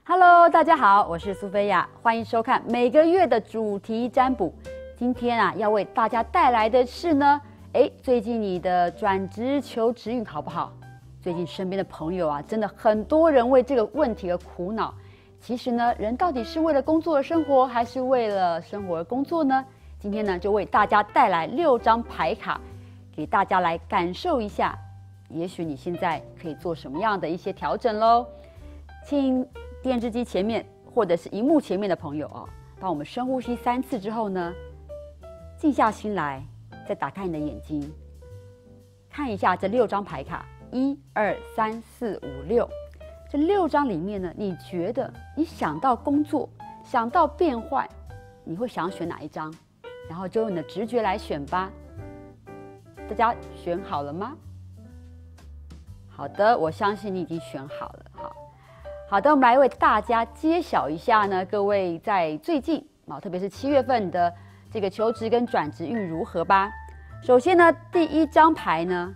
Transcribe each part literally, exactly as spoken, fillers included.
Hello， 大家好，我是苏菲亚，欢迎收看每个月的主题占卜。今天啊，要为大家带来的是呢，哎，最近你的转职求职运好不好？最近身边的朋友啊，真的很多人为这个问题而苦恼。其实呢，人到底是为了工作而生活，还是为了生活而工作呢？今天呢，就为大家带来六张牌卡，给大家来感受一下。也许你现在可以做什么样的一些调整咯？请电视机前面或者是荧幕前面的朋友哦，当我们深呼吸三次之后呢，静下心来，再打开你的眼睛，看一下这六张牌卡，一二三四五六，这六张里面呢，你觉得你想到工作，想到变换，你会想选哪一张？然后就用你的直觉来选吧。大家选好了吗？好的，我相信你已经选好了。好。好的，我们来为大家揭晓一下呢，各位在最近啊，特别是七月份的这个求职跟转职运如何吧。首先呢，第一张牌呢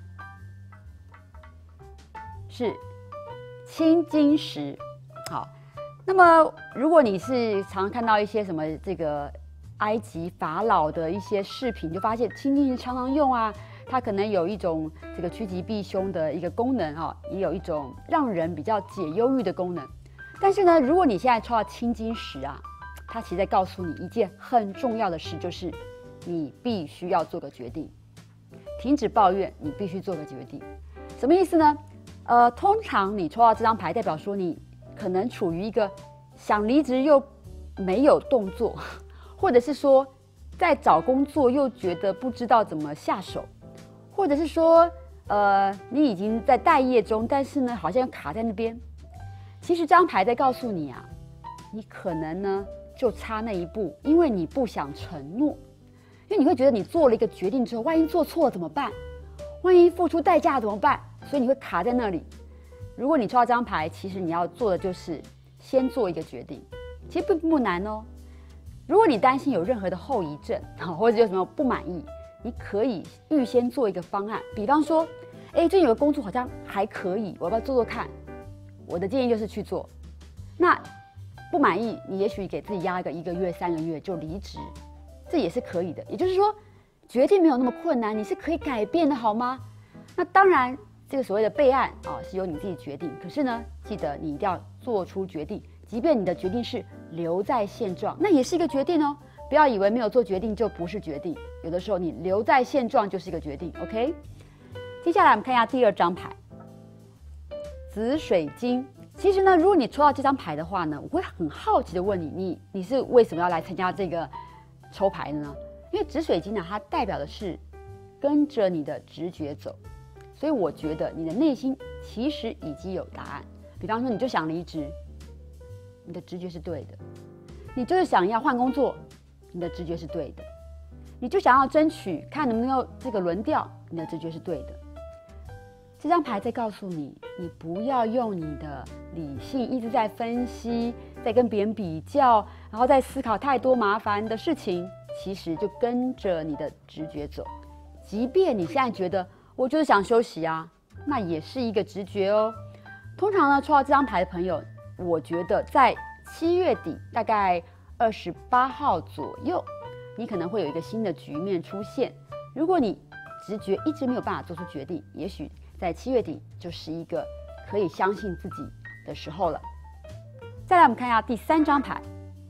是青金石。好，那么如果你是常看到一些什么这个埃及法老的一些饰品，就发现青金石常常用啊。它可能有一种这个趋吉避凶的一个功能哈，也有一种让人比较解忧郁的功能。但是呢，如果你现在抽到青金石啊，它其实在告诉你一件很重要的事，就是你必须要做个决定，停止抱怨，你必须做个决定。什么意思呢？呃，通常你抽到这张牌，代表说你可能处于一个想离职又没有动作，或者是说在找工作又觉得不知道怎么下手。或者是说，呃，你已经在待业中，但是呢，好像卡在那边。其实这张牌在告诉你啊，你可能呢就差那一步，因为你不想承诺，因为你会觉得你做了一个决定之后，万一做错了怎么办？万一付出代价怎么办？所以你会卡在那里。如果你抽到这张牌，其实你要做的就是先做一个决定，其实并不难哦。如果你担心有任何的后遗症，或者有什么不满意，你可以预先做一个方案，比方说，哎，最近有个工作好像还可以，我要不要做做看？我的建议就是去做。那不满意，你也许给自己压一个一个月、三个月就离职，这也是可以的。也就是说，决定没有那么困难，你是可以改变的，好吗？那当然，这个所谓的备案啊，是由你自己决定。可是呢，记得你一定要做出决定，即便你的决定是留在现状，那也是一个决定哦。不要以为没有做决定就不是决定，有的时候你留在现状就是一个决定 ，OK？ 接下来我们看一下第二张牌，紫水晶。其实呢，如果你抽到这张牌的话呢，我会很好奇的问你，你你是为什么要来参加这个抽牌的呢？因为紫水晶呢，它代表的是跟着你的直觉走，所以我觉得你的内心其实已经有答案。比方说，你就想离职，你的直觉是对的；你就是想要换工作。你的直觉是对的，你就想要争取看能不能够这个轮调，你的直觉是对的。这张牌在告诉你，你不要用你的理性一直在分析，在跟别人比较，然后再思考太多麻烦的事情。其实就跟着你的直觉走，即便你现在觉得我就是想休息啊，那也是一个直觉哦。通常呢，抽到这张牌的朋友，我觉得在七月底大概二十八号左右，你可能会有一个新的局面出现。如果你直觉一直没有办法做出决定，也许在七月底就是一个可以相信自己的时候了。再来，我们看一下第三张牌，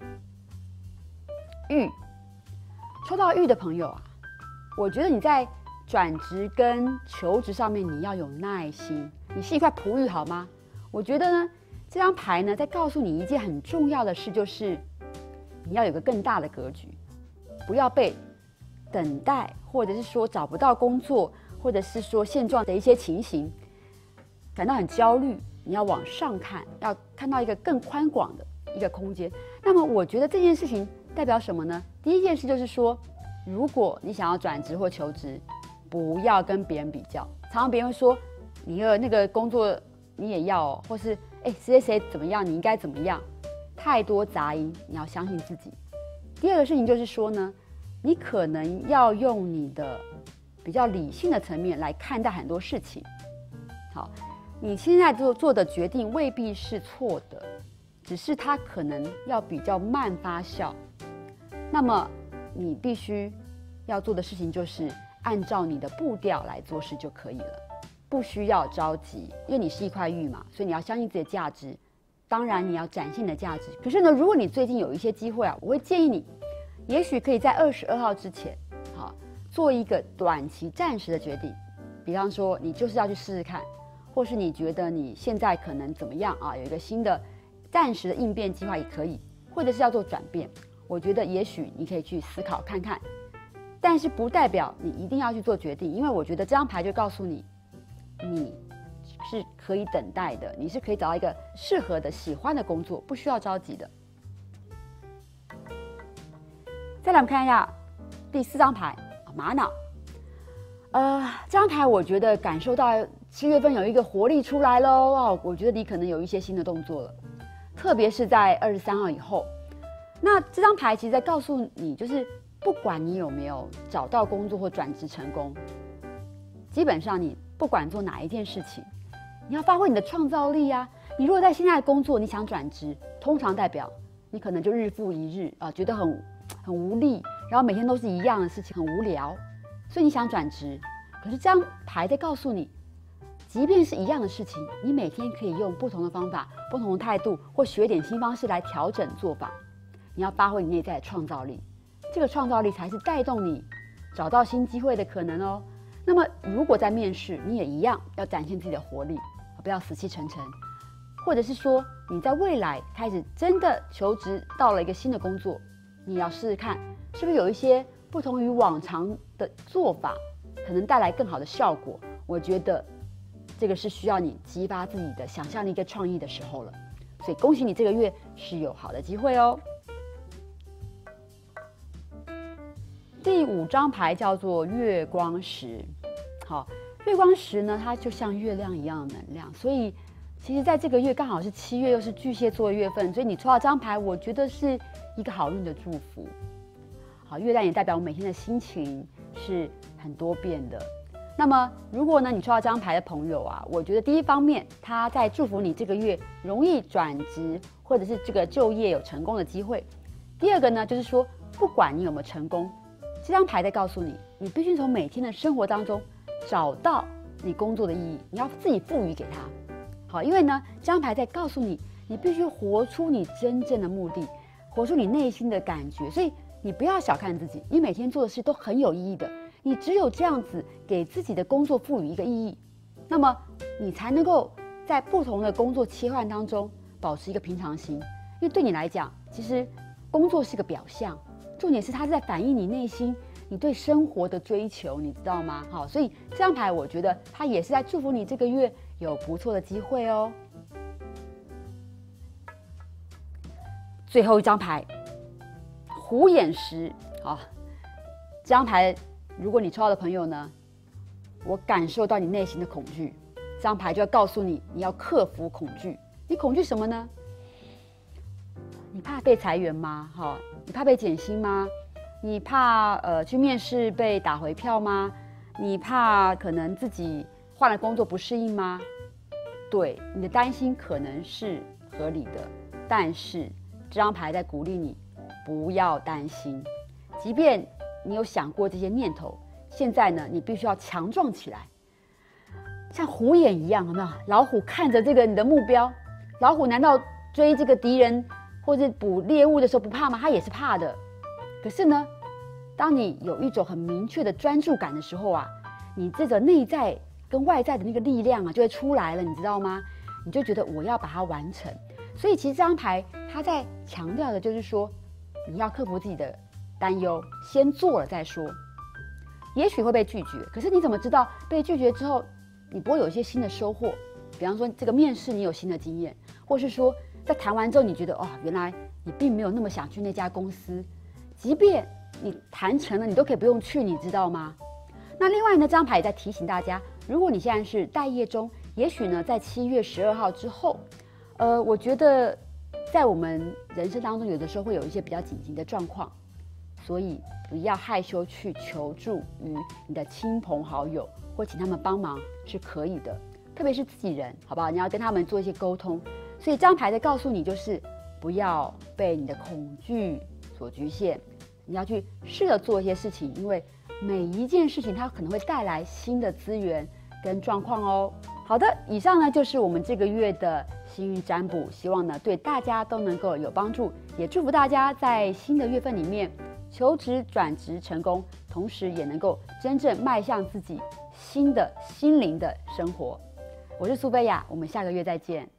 玉。抽到玉的朋友啊，我觉得你在转职跟求职上面你要有耐心，你是一块璞玉好吗？我觉得呢，这张牌呢在告诉你一件很重要的事，就是你要有个更大的格局，不要被等待，或者是说找不到工作，或者是说现状的一些情形感到很焦虑。你要往上看，要看到一个更宽广的一个空间。那么我觉得这件事情代表什么呢？第一件事就是说，如果你想要转职或求职，不要跟别人比较。常常别人会说你的那个工作你也要哦，或是哎谁谁谁怎么样，你应该怎么样。太多杂音，你要相信自己。第二个事情就是说呢，你可能要用你的比较理性的层面来看待很多事情。好，你现在做做的决定未必是错的， 只是它可能要比较慢发酵。那么你必须要做的事情就是按照你的步调来做事就可以了，不需要着急，因为你是一块玉嘛，所以你要相信自己的价值。当然你要展现你的价值。可是呢，如果你最近有一些机会啊，我会建议你，也许可以在二十二号之前，好做一个短期暂时的决定。比方说，你就是要去试试看，或是你觉得你现在可能怎么样啊，有一个新的暂时的应变计划也可以，或者是要做转变。我觉得也许你可以去思考看看，但是不代表你一定要去做决定，因为我觉得这张牌就告诉你，你是可以等待的，你是可以找到一个适合的、喜欢的工作，不需要着急的。再来我们看一下第四张牌，玛瑙。呃，这张牌我觉得感受到七月份有一个活力出来喽哦，我觉得你可能有一些新的动作了，特别是在二十三号以后。那这张牌其实在告诉你，就是不管你有没有找到工作或转职成功，基本上你不管做哪一件事情，你要发挥你的创造力啊。你如果在现在的工作你想转职，通常代表你可能就日复一日啊，觉得很很无力，然后每天都是一样的事情，很无聊，所以你想转职。可是这张牌在告诉你，即便是一样的事情，你每天可以用不同的方法、不同的态度，或学点新方式来调整做法。你要发挥你内在的创造力，这个创造力才是带动你找到新机会的可能哦。那么，如果在面试，你也一样要展现自己的活力，不要死气沉沉。或者是说，你在未来开始真的求职到了一个新的工作，你要试试看，是不是有一些不同于往常的做法，可能带来更好的效果。我觉得这个是需要你激发自己的想象力跟创意的时候了。所以恭喜你这个月是有好的机会哦。第五张牌叫做月光石。好，月光石呢，它就像月亮一样的能量，所以其实在这个月刚好是七月，又是巨蟹座的月份，所以你抽到这张牌，我觉得是一个好运的祝福。好，月亮也代表我每天的心情是很多变的。那么，如果呢你抽到这张牌的朋友啊，我觉得第一方面，他在祝福你这个月容易转职，或者是这个就业有成功的机会。第二个呢，就是说不管你有没有成功，这张牌在告诉你，你必须从每天的生活当中找到你工作的意义，你要自己赋予给它。好，因为呢，这张牌在告诉你，你必须活出你真正的目的，活出你内心的感觉。所以你不要小看自己，你每天做的事都很有意义的。你只有这样子给自己的工作赋予一个意义，那么你才能够在不同的工作切换当中保持一个平常心。因为对你来讲，其实工作是个表象，重点是它是在反映你内心你对生活的追求，你知道吗？好，所以这张牌我觉得它也是在祝福你这个月有不错的机会哦。最后一张牌，虎眼石。好，这张牌如果你抽到的朋友呢，我感受到你内心的恐惧，这张牌就要告诉你，你要克服恐惧。你恐惧什么呢？你怕被裁员吗？哈，你怕被减薪吗？你怕呃去面试被打回票吗？你怕可能自己换了工作不适应吗？对，你的担心可能是合理的，但是这张牌在鼓励你不要担心，即便你有想过这些念头，现在呢，你必须要强壮起来，像虎眼一样，有没有？老虎看着这个你的目标，老虎难道追这个敌人或者捕猎物的时候不怕吗？它也是怕的。可是呢，当你有一种很明确的专注感的时候啊，你这个内在跟外在的那个力量啊，就会出来了，你知道吗？你就觉得我要把它完成。所以其实这张牌它在强调的就是说，你要克服自己的担忧，先做了再说。也许会被拒绝，可是你怎么知道被拒绝之后你不会有一些新的收获？比方说这个面试你有新的经验，或是说在谈完之后你觉得哦，原来你并没有那么想去那家公司，即便你谈成了，你都可以不用去，你知道吗？那另外呢，这张牌也在提醒大家，如果你现在是待业中，也许呢在七月十二号之后，呃，我觉得在我们人生当中有的时候会有一些比较紧急的状况，所以不要害羞去求助于你的亲朋好友，或请他们帮忙是可以的，特别是自己人，好不好？你要跟他们做一些沟通。所以这张牌在告诉你，就是不要被你的恐惧所局限，你要去试着做一些事情，因为每一件事情它可能会带来新的资源跟状况哦。好的，以上呢就是我们这个月的星运占卜，希望呢对大家都能够有帮助，也祝福大家在新的月份里面求职转职成功，同时也能够真正迈向自己新的心灵的生活。我是苏菲亚，我们下个月再见。